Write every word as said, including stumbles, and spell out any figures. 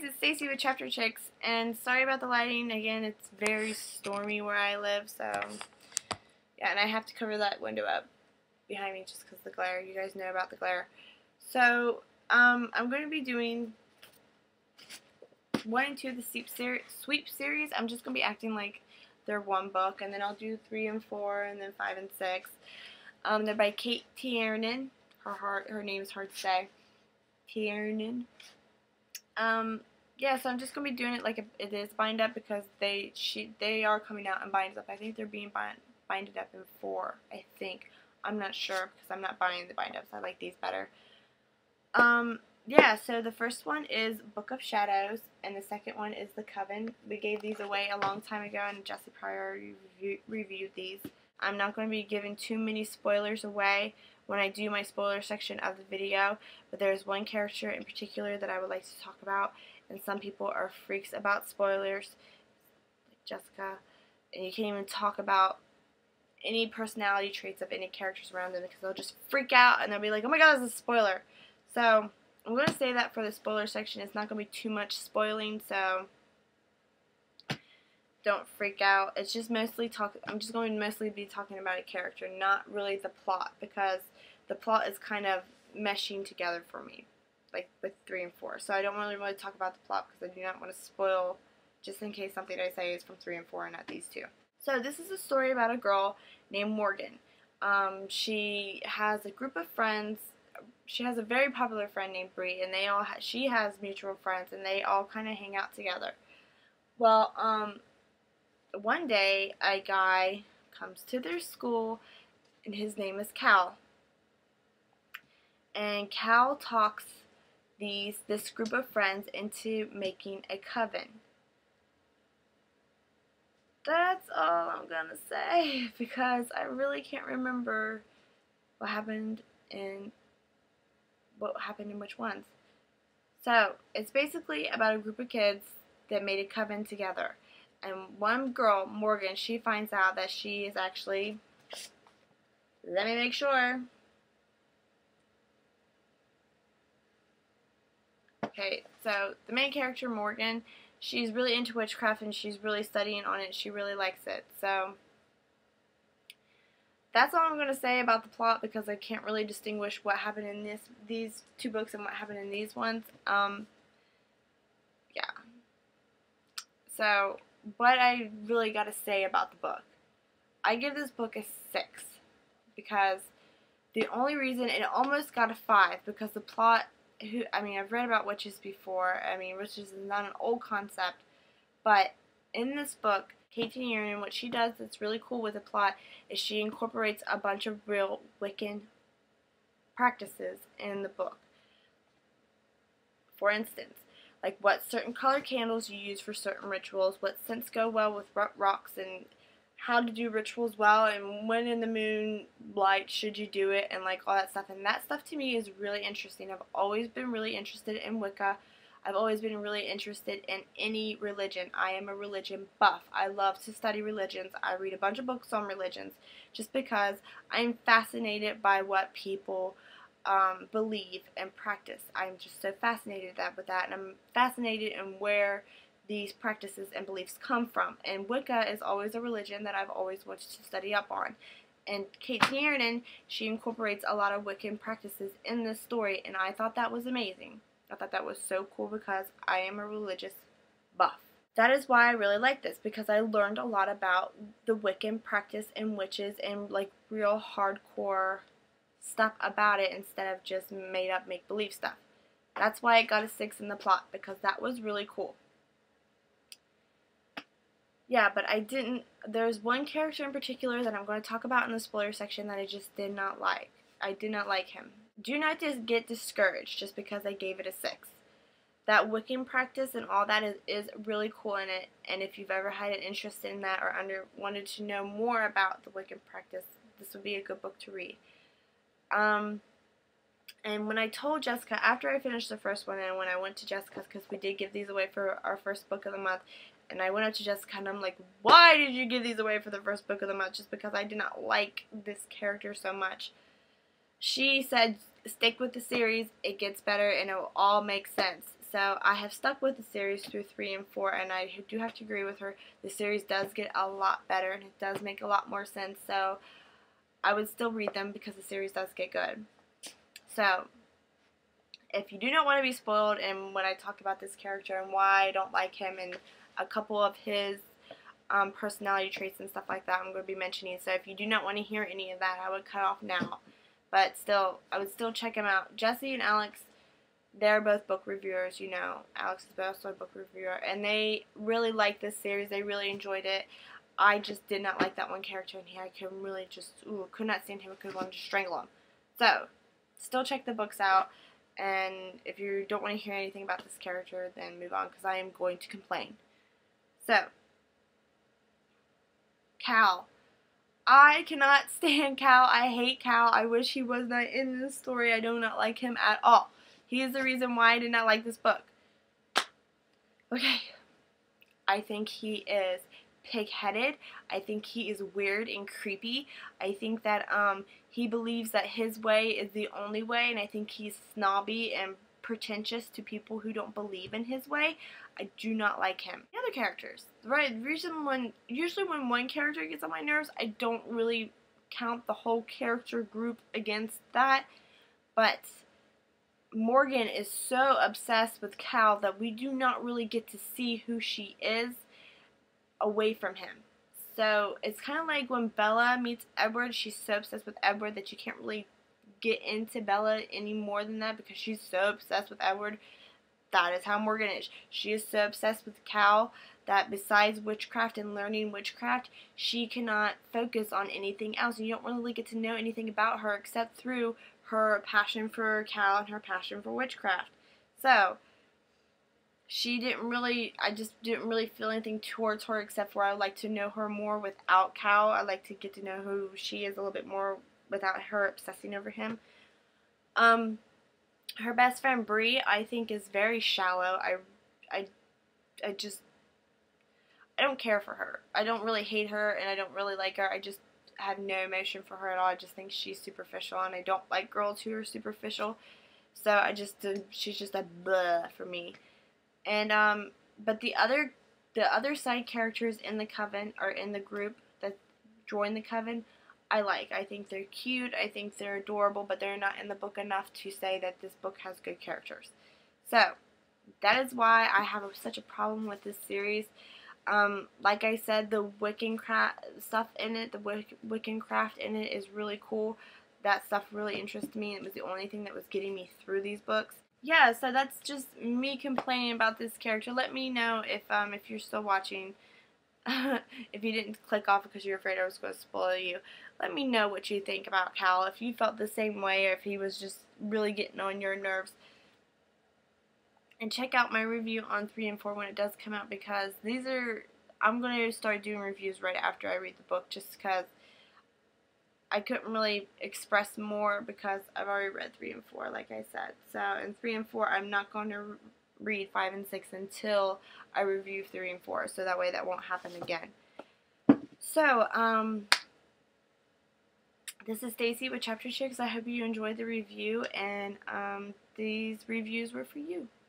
it's Stacy with Chapter Chicks, and sorry about the lighting. Again, it's very stormy where I live, so yeah, and I have to cover that window up behind me just because of the glare. You guys know about the glare. So, um, I'm going to be doing one and two of the sweep, ser sweep series. I'm just going to be acting like they're one book, and then I'll do three and four, and then five and six. Um, they're by Kate Tiernan. Her heart, her name is hard to say. Tiernan. Um, yeah, so I'm just gonna be doing it like it is bind up because they she they are coming out in binds up. I think they're being bind binded up in four. I think I'm not sure because I'm not buying the bind ups. I like these better. Um, yeah. So the first one is Book of Shadows, and the second one is The Coven. We gave these away a long time ago, and Jesse Pryor review, reviewed these. I'm not going to be giving too many spoilers away when I do my spoiler section of the video, but there's one character in particular that I would like to talk about, and some people are freaks about spoilers, like Jessica, and you can't even talk about any personality traits of any characters around them because they'll just freak out and they'll be like, oh my god, this is a spoiler. So I'm going to say that for the spoiler section. It's not going to be too much spoiling, so don't freak out. It's just mostly talk. I'm just going to mostly be talking about a character, not really the plot, because the plot is kind of meshing together for me, like with three and four. So I don't really really talk about the plot because I do not want to spoil, just in case something I say is from three and four and not these two. So this is a story about a girl named Morgan. Um, she has a group of friends. She has a very popular friend named Bree, and they all ha she has mutual friends, and they all kind of hang out together. Well, um. One day, a guy comes to their school, and his name is Cal. And Cal talks these this group of friends into making a coven. That's all I'm gonna say, because I really can't remember what happened in what happened in which ones. So it's basically about a group of kids that made a coven together. And one girl, Morgan, she finds out that she is actually, let me make sure. Okay, so the main character, Morgan, she's really into witchcraft and she's really studying on it. She really likes it. So that's all I'm going to say about the plot because I can't really distinguish what happened in this these two books and what happened in these ones. Um, yeah. So what I really got to say about the book. I give this book a six because the only reason it almost got a five because the plot, who I mean I've read about witches before. I mean witches is not an old concept, but in this book, Kate Tiernan, what she does that's really cool with the plot is she incorporates a bunch of real Wiccan practices in the book. For instance, like what certain color candles you use for certain rituals, what scents go well with rocks, and how to do rituals well, and when in the moon light should you do it, and like all that stuff. And that stuff to me is really interesting. I've always been really interested in Wicca. I've always been really interested in any religion. I am a religion buff. I love to study religions. I read a bunch of books on religions just because I'm fascinated by what people Um, believe and practice. I'm just so fascinated that with that, and I'm fascinated in where these practices and beliefs come from. And Wicca is always a religion that I've always wanted to study up on. And Kate Tiernan, she incorporates a lot of Wiccan practices in this story, and I thought that was amazing. I thought that was so cool because I am a religious buff. That is why I really like this, because I learned a lot about the Wiccan practice and witches and like real hardcore stuff about it instead of just made up make-believe stuff. That's why I got a six in the plot, because that was really cool. Yeah, but I didn't, there's one character in particular that I'm going to talk about in the spoiler section that I just did not like. I did not like him. Do not just get discouraged just because I gave it a six. That Wiccan practice and all that is, is really cool in it, and if you've ever had an interest in that or under wanted to know more about the Wiccan practice, this would be a good book to read. Um, and when I told Jessica, after I finished the first one, and when I went to Jessica's, because we did give these away for our first book of the month, and I went up to Jessica, and I'm like, why did you give these away for the first book of the month? Just because I did not like this character so much. She said, stick with the series, it gets better, and it will all make sense. so I have stuck with the series through three and four, and I do have to agree with her. The series does get a lot better, and it does make a lot more sense, so I would still read them because the series does get good. So, if you do not want to be spoiled, and when I talk about this character and why I don't like him and a couple of his um, personality traits and stuff like that, I'm going to be mentioning. So if you do not want to hear any of that, I would cut off now. But still, I would still check him out. Jesse and Alex, they're both book reviewers, you know. Alex is also a book reviewer. And they really liked this series. They really enjoyed it. I just did not like that one character in here. I could really just, ooh, could not stand him. I could want to strangle him. So, still check the books out. And if you don't want to hear anything about this character, then move on, because I am going to complain. So, Cal. I cannot stand Cal. I hate Cal. I wish he was not in this story. I do not like him at all. He is the reason why I did not like this book. Okay. I think he is pig-headed. I think he is weird and creepy. I think that um he believes that his way is the only way, and I think he's snobby and pretentious to people who don't believe in his way. I do not like him. The other characters, right? The reason when usually when one character gets on my nerves, I don't really count the whole character group against that. But Morgan is so obsessed with Cal that we do not really get to see who she is away from him. So it's kind of like when Bella meets Edward, she's so obsessed with Edward that you can't really get into Bella any more than that because she's so obsessed with Edward. That is how Morgan is. She is so obsessed with Cal that besides witchcraft and learning witchcraft, she cannot focus on anything else. And you don't really get to know anything about her except through her passion for Cal and her passion for witchcraft. So, she didn't really, I just didn't really feel anything towards her except for I would like to know her more without Cal. I like to get to know who she is a little bit more without her obsessing over him. Um, her best friend Bree, I think, is very shallow. I, I, I just, I don't care for her. I don't really hate her and I don't really like her. I just have no emotion for her at all. I just think she's superficial and I don't like girls who are superficial. So I just, uh, she's just a bleh for me. And, um, but the other, the other side characters in the coven, or in the group that join the coven, I like. I think they're cute, I think they're adorable, but they're not in the book enough to say that this book has good characters. So, that is why I have a, such a problem with this series. Um, like I said, the Wiccan craft stuff in it, the Wic Wiccan craft in it is really cool. That stuff really interested me. It was the only thing that was getting me through these books. Yeah, so that's just me complaining about this character. Let me know if um if you're still watching. If you didn't click off because you're afraid I was going to spoil you. Let me know what you think about Cal. If you felt the same way or if he was just really getting on your nerves. And check out my review on three and four when it does come out, because these are, I'm going to start doing reviews right after I read the book just because I couldn't really express more because I've already read three and four, like I said. So in three and four, I'm not going to read five and six until I review three and four, so that way that won't happen again. So, um, this is Stacy with Chapter Chicks. I hope you enjoyed the review, and um, these reviews were for you.